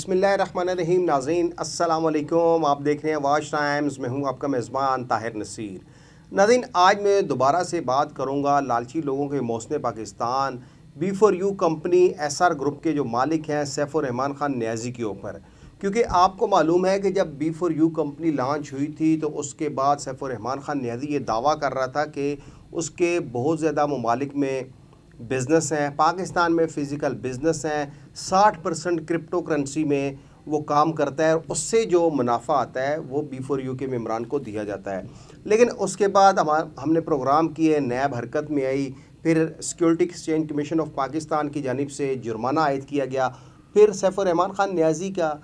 बिस्मिल्लाहिर्रहमानिर्रहीम। नाज़रीन अस्सलाम वालेकुम। आप देख रहे हैं वाच टाइम्स। मैं हूं आपका मेज़बान ताहिर नसीर। नाज़रीन, आज मैं दोबारा से बात करूंगा लालची लोगों के मौसम Pakistan B4U company SR group के जो मालिक हैं सैफुर रहमान ख़ान न्याज़ी के ऊपर, क्योंकि आपको मालूम है कि जब B4U कंपनी लॉन्च हुई थी तो उसके बाद सैफुर रहमान ख़ान न्याज़ी ये दावा कर रहा था कि उसके बहुत ज़्यादा ममालिक में बिज़नेस हैं, पाकिस्तान में फ़िज़िकल बिज़नेस हैं, 60% क्रिप्टो करेंसी में वो काम करता है और उससे जो मुनाफा आता है वो B4U के मेम्बरान को दिया जाता है। लेकिन उसके बाद हमने प्रोग्राम किए, नैब हरकत में आई, फिर Security Exchange Commission of Pakistan की जानिब से जुर्माना आयद किया गया, फिर सैफुर रहमान ख़ान न्याज़ी का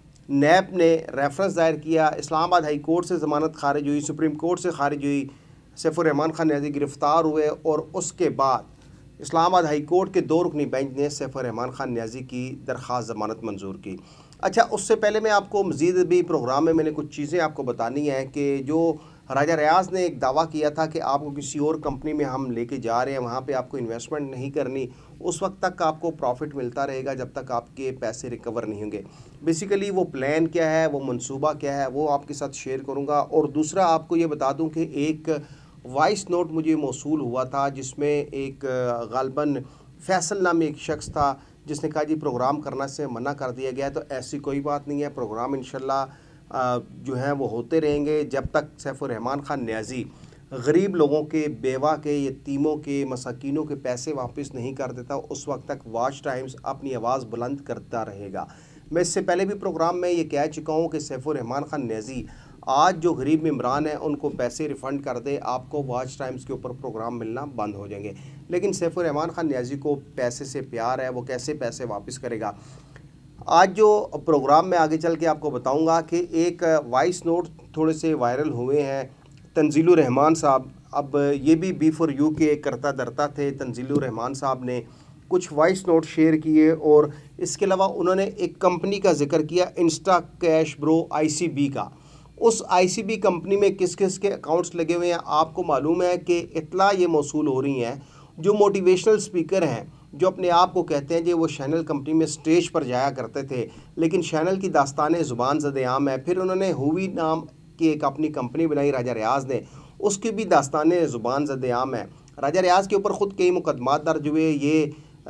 नैब ने रेफरेंस दायर किया, इस्लामाबाद हाई कोर्ट से ज़मानत खारिज हुई, सुप्रीम कोर्ट से खारिज हुई, सैफुर रहमान ख़ान न्याज़ी गिरफ़्तार हुए और उसके बाद इस्लामाबाद हाई कोर्ट के 2 रुकनी बेंच ने सैफुर रहमान ख़ान न्याज़ी की दरख्वास्त ज़मानत मंजूर की। अच्छा, उससे पहले मैं आपको मज़ीद भी प्रोग्राम में मैंने कुछ चीज़ें आपको बतानी हैं कि जो राजा रियाज ने एक दावा किया था कि आपको किसी और कंपनी में हम लेके जा रहे हैं, वहाँ पे आपको इन्वेस्टमेंट नहीं करनी, उस वक्त तक आपको प्रॉफिट मिलता रहेगा जब तक आपके पैसे रिकवर नहीं होंगे। बेसिकली वो प्लान क्या है, वो मंसूबा क्या है, वो आपके साथ शेयर करूँगा। और दूसरा आपको ये बता दूँ कि एक वॉइस नोट मुझे मौसूल हुआ था जिसमें एक गालबन फैसल नामी एक शख्स था जिसने कहा जी प्रोग्राम करना से मना कर दिया गया है। तो ऐसी कोई बात नहीं है, प्रोग्राम इंशाल्लाह जो है वो होते रहेंगे जब तक सैफुर रहमान ख़ान न्याज़ी गरीब लोगों के, बेवा के, यतीमों के, मसाकीनों के पैसे वापस नहीं कर देता, उस वक्त तक वाच टाइम्स अपनी आवाज़ बुलंद करता रहेगा। मैं इससे पहले भी प्रोग्राम में ये कह चुका हूँ कि सैफुर रहमान ख़ान न्याज़ी आज जो गरीब मेम्बरान हैं उनको पैसे रिफ़ंड कर दे, आपको वाच टाइम्स के ऊपर प्रोग्राम मिलना बंद हो जाएंगे। लेकिन सैफुर रहमान ख़ान न्याज़ी को पैसे से प्यार है, वो कैसे पैसे वापस करेगा। आज जो प्रोग्राम में आगे चल के आपको बताऊंगा कि एक वॉइस नोट थोड़े से वायरल हुए हैं। तंजीलुर रहमान साहब, अब ये भी B4U के करता धरता थे, तंजीलुर रहमान साहब ने कुछ वॉइस नोट शेयर किए और इसके अलावा उन्होंने एक कंपनी का जिक्र किया, इंस्टा कैश ब्रो ICB का। उस ICB कंपनी में किस किस के अकाउंट्स लगे हुए हैं आपको मालूम है कि इतला ये मौसूल हो रही हैं। जो मोटिवेशनल स्पीकर हैं जो अपने आप को कहते हैं कि वो चैनल कंपनी में स्टेज पर जाया करते थे, लेकिन चैनल की दास्तान ज़ुबान ज़द-ए-आम है। फिर उन्होंने हुवी नाम की एक अपनी कंपनी बनाई राजा रियाज ने, उसकी भी दास्तान ज़ुबान ज़द-ए-आम है। राजा रियाज के ऊपर ख़ुद कई मुकदमात दर्ज हुए, ये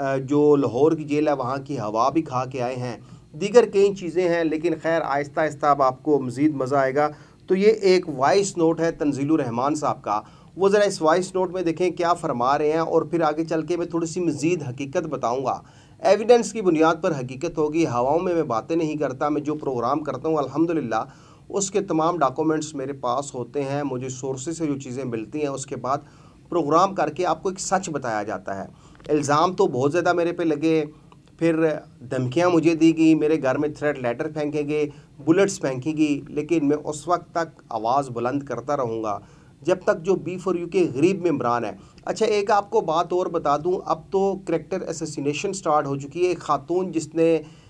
जो लाहौर की जेल है वहाँ की हवा भी खा के आए हैं, दीगर कई चीज़ें हैं। लेकिन खैर आहिस्ता आहिस्ता अब आपको मज़ीद मज़ा आएगा। तो ये एक वॉइस नोट है तंजीलुर रहमान साहब का, वो ज़रा इस वॉइस नोट में देखें क्या फरमा रहे हैं और फिर आगे चल के मैं थोड़ी सी मज़ीद हकीकत बताऊँगा। एविडेंस की बुनियाद पर हकीकत होगी, हवाओं में मैं बातें नहीं करता। मैं जो प्रोग्राम करता हूँ अल्हम्दुलिल्लाह उसके तमाम डॉक्यूमेंट्स मेरे पास होते हैं, मुझे सोर्सेज से जो चीज़ें मिलती हैं उसके बाद प्रोग्राम करके आपको एक सच बताया जाता है। इल्ज़ाम तो बहुत ज़्यादा मेरे पे लगे, फिर धमकियाँ मुझे दी गई, मेरे घर में थ्रेट लेटर फेंके गए, बुलेट्स फेंकी गई, लेकिन मैं उस वक्त तक आवाज़ बुलंद करता रहूँगा जब तक जो B4U के गरीब मेम्बरान हैं। अच्छा, एक आपको बात और बता दूँ, अब तो करैक्टर असैसिनेशन स्टार्ट हो चुकी है। एक ख़ातून जिसने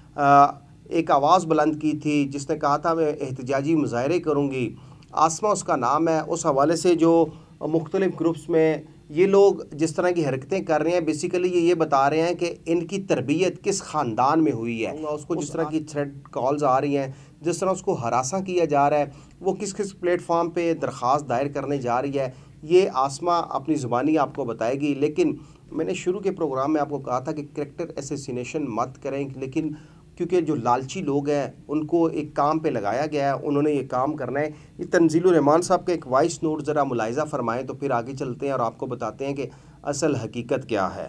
एक आवाज़ बुलंद की थी, जिसने कहा था मैं एहतजाजी मुज़ाहरे करूँगी, आसमा उसका नाम है। उस हवाले से जो मुख्तलिफ़ ग्रुप्स में ये लोग जिस तरह की हरकतें कर रहे हैं, बेसिकली ये बता रहे हैं कि इनकी तरबियत किस ख़ानदान में हुई है। उसको जिस तरह की थ्रेट कॉल्स आ रही हैं, जिस तरह उसको हरासा किया जा रहा है, वो किस किस प्लेटफॉर्म पे दरख्वास्त दायर करने जा रही है, ये आसमा अपनी ज़ुबानी आपको बताएगी। लेकिन मैंने शुरू के प्रोग्राम में आपको कहा था कि करैक्टर असैसिनेशन मत करें, लेकिन क्योंकि जो लालची लोग हैं उनको एक काम पे लगाया गया है, उन्होंने ये काम करना है। ये तंजीलुर रहमान साहब का एक वॉइस नोट ज़रा मुलाहिज़ा फरमाएं तो फिर आगे चलते हैं और आपको बताते हैं कि असल हकीकत क्या है।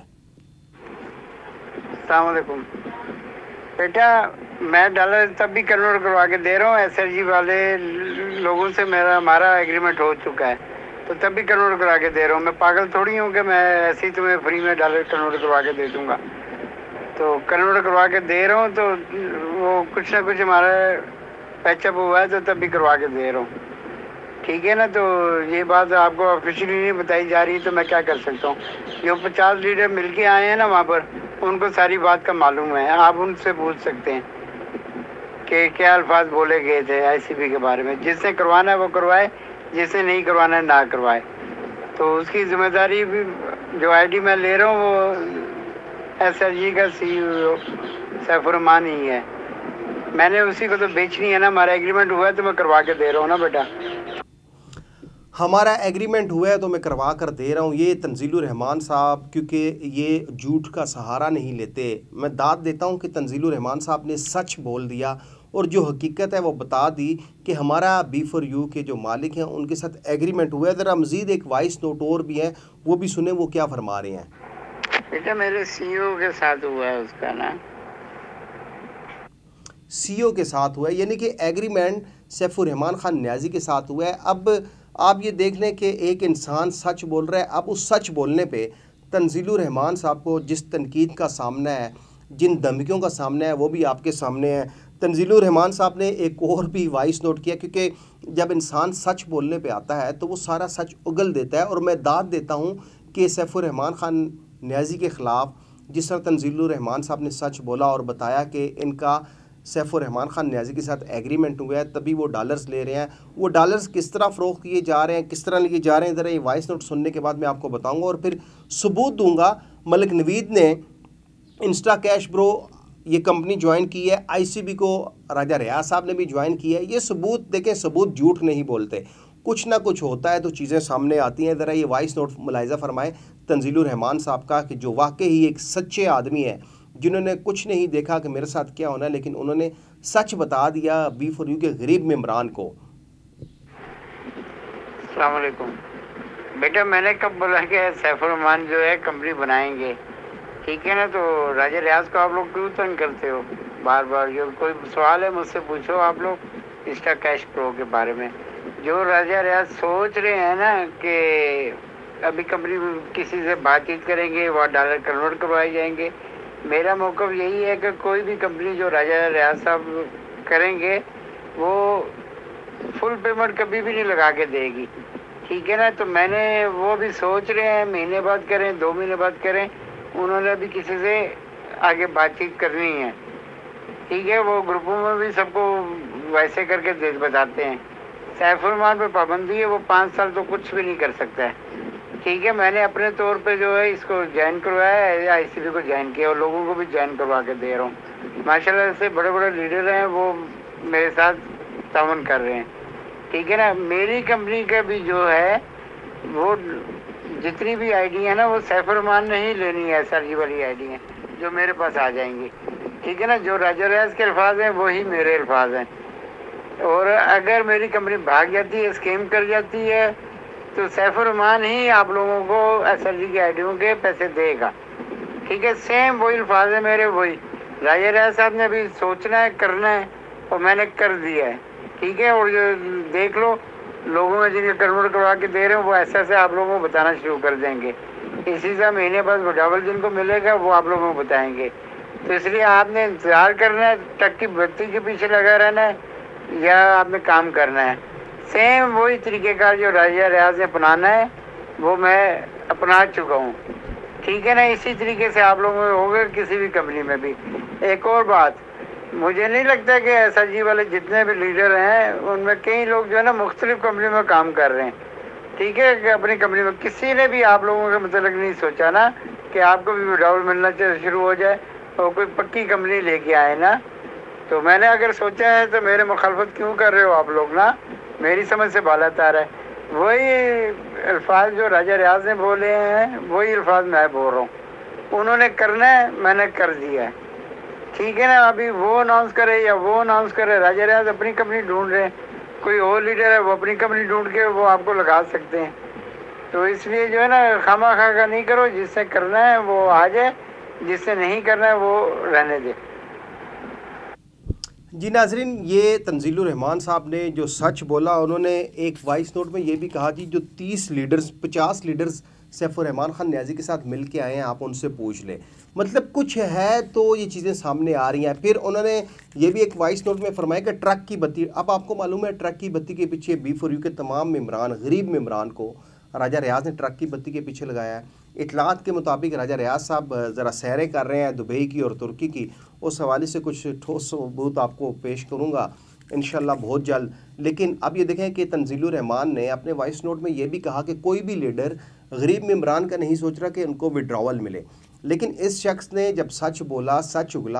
अस्सलाम वालेकुम बेटा, मैं डॉलर तब भी कन्वर्ट करवा के दे रहा हूँ। SRG वाले लोगों से हमारा एग्रीमेंट हो चुका है, तो तब भी कन्वर्ट करवा के दे रहा हूँ। मैं पागल थोड़ी हूँ कि मैं ऐसे ही तुम्हें फ्री में डॉलर कन्वर्ट करवा के दे दूँगा। तो कन्वर्ट करवा के दे रहा हूँ, तो वो कुछ ना कुछ हमारा पैचअप हुआ है, तो तब भी करवा के दे रहा हूँ, ठीक है ना। तो ये बात आपको ऑफिशियली नहीं बताई जा रही, तो मैं क्या कर सकता हूँ। जो 50 लीडर मिल के आए हैं ना वहाँ पर, उनको सारी बात का मालूम है। आप उनसे पूछ सकते हैं कि क्या अल्फाज बोले गए थे ICB के बारे में। जिसने करवाना है वो करवाए, जिसने नहीं करवाना है ना करवाए। तो उसकी जिम्मेदारी भी जो ID मैं ले रहा हूँ वो SRG का CEO सैफुर रहमान ही है। मैंने उसी को तो बेचनी है ना, हमारा एग्रीमेंट हुआ है तो मैं करवा के दे रहा हूँ ना बेटा। हमारा एग्रीमेंट हुआ है तो मैं करवा कर दे रहा हूँ। ये तंजीलुर रहमान साहब क्योंकि ये झूठ का सहारा नहीं लेते, मैं दाद देता हूँ कि तंजीलुर रहमान साहब ने सच बोल दिया और जो हकीकत है वो बता दी कि हमारा B4U के जो मालिक हैं उनके साथ एग्रीमेंट हुआ है। ज़रा मज़ीद एक वॉइस नोट और भी है, वो भी सुने वो क्या फरमा रहे हैं। बेटा मेरे CEO के साथ हुआ है उसका ना, CEO के साथ हुआ है, यानी कि एग्रीमेंट सैफुर रहमान खान न्याजी के साथ हुआ है। अब आप ये देख लें कि एक इंसान सच बोल रहा है, अब उस सच बोलने पे तंजीलुर रहमान साहब को जिस तनकीद का सामना है, जिन धमकियों का सामना है, वो भी आपके सामने है। तंजीलुर रहमान साहब ने एक और भी वॉइस नोट किया, क्योंकि जब इंसान सच बोलने पे आता है तो वो सारा सच उगल देता है। और मैं दाद देता हूँ कि सैफुर रहमान खान न्याजी के ख़िलाफ़ जिस तरह तंजीलुर रहमान साहब ने सच बोला और बताया कि इनका सैफुर रहमान खान न्याजी के साथ एग्रीमेंट हुआ है तभी वो डॉलर्स ले रहे हैं, वो डॉलर्स किस तरह फ़रोख्त किए जा रहे हैं, किस तरह लिए जा रहे हैं, ज़रा ये वॉइस नोट सुनने के बाद मैं आपको बताऊंगा और फिर सबूत दूंगा। मलिक नवीद ने इंस्टा कैश ब्रो ये कंपनी ज्वाइन की है, ICB को राजा रियाज साहब ने भी ज्वाइन की है। ये सबूत देखें, सबूत झूठ नहीं बोलते, कुछ ना कुछ होता है तो चीज़ें सामने आती हैं। ज़रा ये वॉइस नोट मुलाहिज़ा फरमाएं तंजीलुर रहमान साहब का कि जो वाकई ही एक सच्चे आदमी है जिन्होंने कुछ नहीं देखा कि मेरे साथ क्या होना है, लेकिन उन्होंने सच बता दिया B4U के गरीब मेम्बरान को। अस्सलाम वालेकुम बेटा, मैंने कब बोला कि सैफुर रहमान जो है कंपनी बनाएंगे, ठीक है ना? तो राजा रियाज को आप लोग क्यों तंग करते हो बार बार? जो कोई सवाल है मुझसे पूछो आप लोग इंस्टा कैश प्रो के बारे में। जो राजा रियाज सोच रहे हैं ना कि अभी कंपनी किसी से बातचीत करेंगे, वह डॉलर कन्वर्ट करवाए जाएंगे, मेरा मौक़िफ़ यही है कि कोई भी कंपनी जो राजा रियाज साहब करेंगे वो फुल पेमेंट कभी भी नहीं लगा के देगी, ठीक है ना? तो मैंने वो भी सोच रहे हैं महीने बाद करें, 2 महीने बाद करें, उन्होंने अभी किसी से आगे बातचीत करनी है, ठीक है? वो ग्रुपों में भी सबको वैसे करके दे बताते हैं। सैफुर रहमान पर पाबंदी है, वो 5 साल तो कुछ भी नहीं कर सकता है, ठीक है? मैंने अपने तौर पे जो है इसको ज्वाइन करवाया है, ICB को ज्वाइन किया और लोगों को भी ज्वाइन करवा के दे रहा हूँ। माशाल्लाह से बड़े बड़े लीडर हैं, वो मेरे साथ तावन कर रहे हैं, ठीक है ना? मेरी कंपनी का भी जो है वो जितनी भी आईडी है ना वो सैफुर रहमान ने ही लेनी है, SRG वाली आईडी है जो मेरे पास आ जाएंगी, ठीक है ना? जो राजा रियाज के अल्फाज हैं वही मेरे अल्फाज हैं। और अगर मेरी कंपनी भाग जाती है, स्कीम कर जाती है, तो सैफुर रहमान ही आप लोगों को SRG की आईडियों के पैसे देगा, ठीक है? सेम वही अल्फाज है मेरे, वही राजा रियाज साहब ने भी सोचना है, करना है और मैंने कर दिया है, ठीक है? और जो देख लो लोगों में जिन्हें कन्वर्ट करवा के दे रहे हो वो ऐसे ऐसे आप लोगों को बताना शुरू कर देंगे। इसी से महीने बाद वो डबल जिनको मिलेगा वो आप लोगों को बताएंगे। तो इसलिए आपने इंतज़ार करना है, टक की बत्ती के पीछे लगा रहना है, या आपने काम करना है। सेम वही तरीक़ेकार जो राजा रियाज ने अपनाना है वो मैं अपना चुका हूँ, ठीक है ना? इसी तरीके से आप लोगों में होगा किसी भी कंपनी में भी। एक और बात, मुझे नहीं लगता कि SRG वाले जितने भी लीडर हैं उनमें कई लोग जो है ना मुख्तलिफ कंपनी में काम कर रहे हैं, ठीक है? कि अपनी कंपनी में किसी ने भी आप लोगों के मतलब नहीं सोचा ना कि आपको भी विड्रॉवल मिलना शुरू हो जाए और कोई पक्की कंपनी लेके आए ना। तो मैंने अगर सोचा है तो मेरे मुखालफत क्यों कर रहे हो आप लोग ना? मेरी समझ से बाला तार है। वही अल्फाज जो राजा रियाज ने बोले हैं वही अल्फाज मैं बोल रहा हूँ। उन्होंने करना है, मैंने कर दिया है, ठीक है ना? अभी वो अनाउंस करे या वो अनाउंस करे, राजा रियाज अपनी कंपनी ढूंढ रहे हैं, कोई और लीडर है वो अपनी कंपनी ढूंढ के वो आपको लगा सकते हैं। तो इसलिए जो है ना खामा खा का नहीं करो, जिससे करना है वो आ जाए, जिससे नहीं करना है वो रहने दे। जी नाजरीन, ये तंजीलुर रहमान साहब ने जो सच बोला, उन्होंने एक वॉइस नोट में ये भी कहा जी जो 30 लीडर्स 50 लीडर्स सैफुर रहमान खान न्याजी के साथ मिल के आए हैं, आप उनसे पूछ लें। मतलब कुछ है तो ये चीज़ें सामने आ रही हैं। फिर उन्होंने ये भी एक वॉइस नोट में फरमाया कि ट्रक की बत्ती, अब आपको मालूम है ट्रक की बत्ती के पीछे B4U के तमाम मेम्बरान, गरीब मेम्बरान को राजा रियाज ने ट्रक की बत्ती के पीछे लगाया है। इतलात के मुताबिक राजा रियाज साहब ज़रा सैरें कर रहे हैं दुबई की और तुर्की की, उस हवाले से कुछ ठोस सबूत आपको पेश करूँगा इंशाल्लाह बहुत जल्द। लेकिन अब ये देखें कि तंजीलुर रहमान ने अपने वॉइस नोट में ये भी कहा कि कोई भी लीडर गरीब मेम्बरान का नहीं सोच रहा कि उनको विड्रॉवल मिले, लेकिन इस शख्स ने जब सच बोला, सच उगला,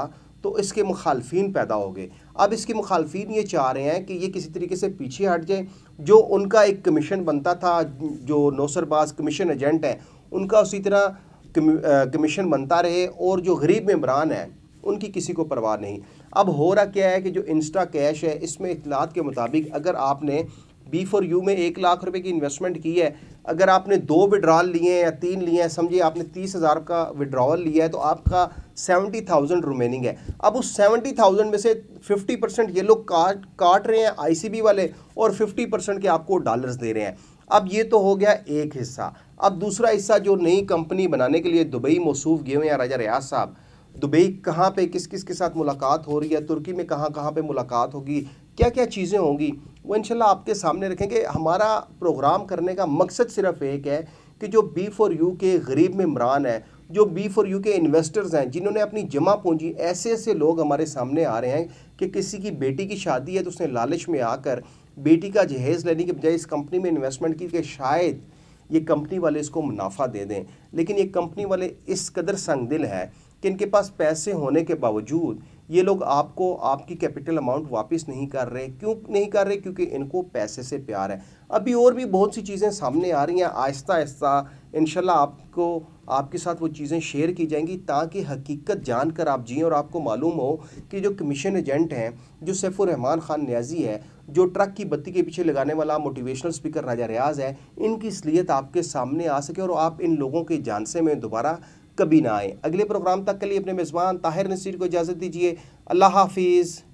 तो इसके मुखालफिन पैदा हो गए। अब इसके मुखालफिन ये चाह रहे हैं कि ये किसी तरीके से पीछे हट जाए। जो उनका एक कमीशन बनता था, जो नौसरबाज कमीशन एजेंट हैं, उनका उसी तरह कमीशन बनता रहे, और जो गरीब मेंबरान हैं उनकी किसी को परवाह नहीं। अब हो रहा क्या है कि जो इंस्टा कैश है, इसमें इत्तलात के मुताबिक अगर आपने B4U में 1 लाख रुपए की इन्वेस्टमेंट की है, अगर आपने 2 विड्रॉल लिए हैं या 3 लिए हैं, समझिए आपने 30,000 का विड्रॉल लिया है, तो आपका 70,000 रिमेनिंग है। अब उस 70,000 में से 50% ये लोग काट रहे हैं ICB वाले, और 50% के आपको डॉलर्स दे रहे हैं। अब ये तो हो गया एक हिस्सा। अब दूसरा हिस्सा, जो नई कंपनी बनाने के लिए दुबई मौसूफ गए हुए हैं राजा रियाज साहब, दुबई कहाँ पे किस किस के साथ मुलाकात हो रही है, तुर्की में कहाँ कहाँ पे मुलाकात होगी, क्या क्या चीज़ें होंगी, वो इंशाल्लाह आपके सामने रखेंगे। हमारा प्रोग्राम करने का मकसद सिर्फ एक है कि जो B4U के गरीब मेंबरान हैं, जो B4U के इन्वेस्टर्स हैं, जिन्होंने अपनी जमा पूंजी, ऐसे ऐसे लोग हमारे सामने आ रहे हैं कि किसी की बेटी की शादी है तो उसने लालच में आकर बेटी का जहेज़ लेने के बजाय इस कंपनी में इन्वेस्टमेंट की कि शायद ये कंपनी वाले इसको मुनाफा दे दें। लेकिन ये कंपनी वाले इस कदर संगदिल है कि इनके पास पैसे होने के बावजूद ये लोग आपको आपकी कैपिटल अमाउंट वापस नहीं कर रहे। क्यों नहीं कर रहे? क्योंकि इनको पैसे से प्यार है। अभी और भी बहुत सी चीज़ें सामने आ रही हैं, आहिस्ता आहिस्ता इंशाल्लाह आपको आपके साथ वो चीज़ें शेयर की जाएंगी, ताकि हकीकत जानकर आप जिएँ और आपको मालूम हो कि जो कमीशन एजेंट हैं, जो सैफुर रहमान खान न्याजी है, जो ट्रक की बत्ती के पीछे लगाने वाला मोटिवेशनल स्पीकर राजा रियाज है, इनकी असलियत आपके सामने आ सके और आप इन लोगों के झांसे में दोबारा कभी ना आए। अगले प्रोग्राम तक के लिए अपने मेज़बान ताहिर नसीर को इजाज़त दीजिए। अल्लाह हाफिज़।